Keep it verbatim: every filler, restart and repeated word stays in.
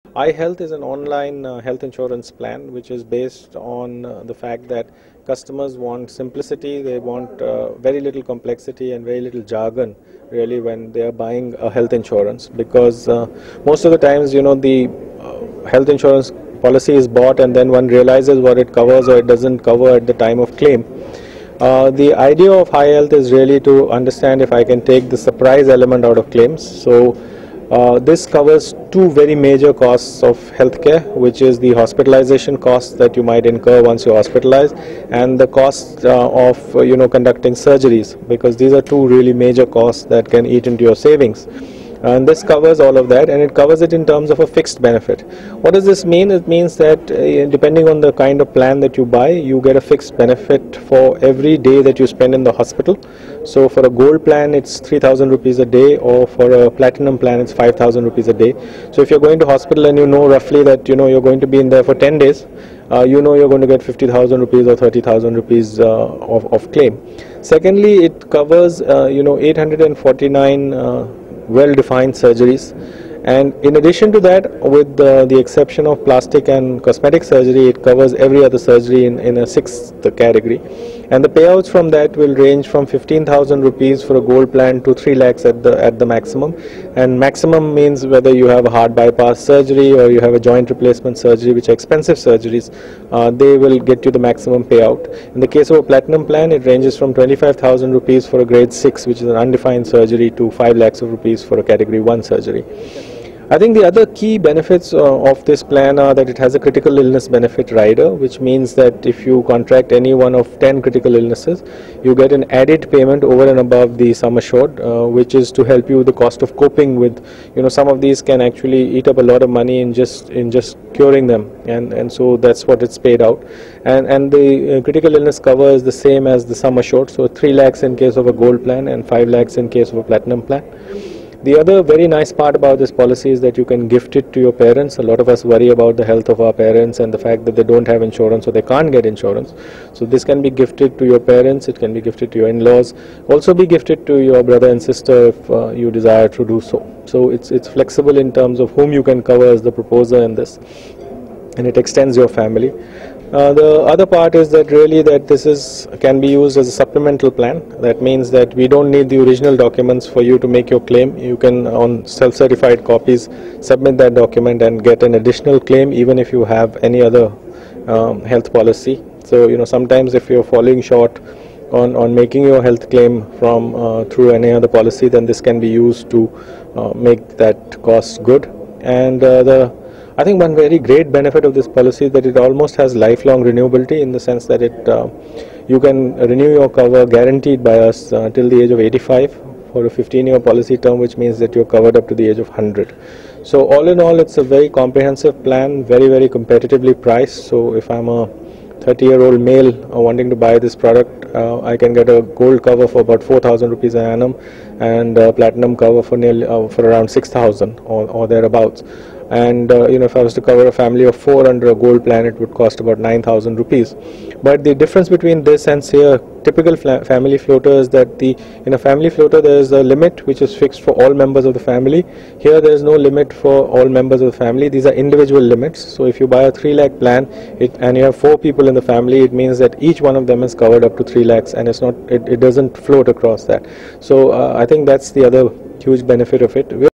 iHealth is an online uh, health insurance plan which is based on uh, the fact that customers want simplicity, they want uh, very little complexity and very little jargon really when they are buying a health insurance, because uh, most of the times, you know, the uh, health insurance policy is bought and then one realizes what it covers or it doesn't cover at the time of claim. Uh, the idea of iHealth is really to understand if I can take the surprise element out of claims. So Uh, this covers two very major costs of healthcare, which is the hospitalization costs that you might incur once you're hospitalized, and the cost uh, of uh, you know conducting surgeries, because these are two really major costs that can eat into your savings. And this covers all of that, and it covers it in terms of a fixed benefit. What does this mean? It means that uh, depending on the kind of plan that you buy, you get a fixed benefit for every day that you spend in the hospital. So for a gold plan, it's three thousand rupees a day, or for a platinum plan, it's five thousand rupees a day. So if you're going to hospital and you know roughly that you know you're going to be in there for ten days, uh, you know you're going to get fifty thousand rupees or thirty thousand rupees uh, of, of claim. Secondly, it covers uh, you know eight hundred forty-nine uh, well-defined surgeries, and in addition to that, with the, the exception of plastic and cosmetic surgery, it covers every other surgery in, in a sixth category, and the payouts from that will range from fifteen thousand rupees for a gold plan to three lakhs at the at the maximum. And maximum means whether you have a heart bypass surgery or you have a joint replacement surgery, which are expensive surgeries, uh, they will get you the maximum payout. In the case of a platinum plan, it ranges from twenty-five thousand rupees for a grade six, which is an undefined surgery, to five lakhs of rupees for a category one surgery. I think the other key benefits uh, of this plan are that it has a critical illness benefit rider, which means that if you contract any one of ten critical illnesses, you get an added payment over and above the sum assured, uh, which is to help you with the cost of coping with, you know, some of these can actually eat up a lot of money in just in just curing them, and and so that's what it's paid out. And and the uh, critical illness cover is the same as the sum assured, so three lakhs in case of a gold plan and five lakhs in case of a platinum plan. The other very nice part about this policy is that you can gift it to your parents. A lot of us worry about the health of our parents and the fact that they don't have insurance or they can't get insurance. So this can be gifted to your parents, it can be gifted to your in-laws, also be gifted to your brother and sister if uh, you desire to do so. So it's, it's flexible in terms of whom you can cover as the proposer in this, and it extends your family. Uh, the other part is that really that this is can be used as a supplemental plan. That means that we don't need the original documents for you to make your claim. You can, on self-certified copies, submit that document and get an additional claim even if you have any other um, health policy. So you know sometimes if you're falling short on, on making your health claim from uh, through any other policy, then this can be used to uh, make that cost good. And uh, the I think one very great benefit of this policy is that it almost has lifelong renewability, in the sense that it uh, you can renew your cover guaranteed by us uh, till the age of eighty-five for a fifteen year policy term, which means that you're covered up to the age of one hundred. So all in all, it's a very comprehensive plan, very very competitively priced. So if I'm a thirty year old male uh, wanting to buy this product, uh, I can get a gold cover for about four thousand rupees an annum, and a platinum cover for nearly uh, for around six thousand or, or thereabouts. And uh, you know, if I was to cover a family of four under a gold plan, it would cost about nine thousand rupees. But the difference between this and say a typical family floater is that the in a family floater there is a limit which is fixed for all members of the family. Here there is no limit for all members of the family. These are individual limits. So if you buy a three lakh plan it, and you have four people in the family, it means that each one of them is covered up to three lakhs, and it's not it, it doesn't float across that. So uh, I think that's the other huge benefit of it.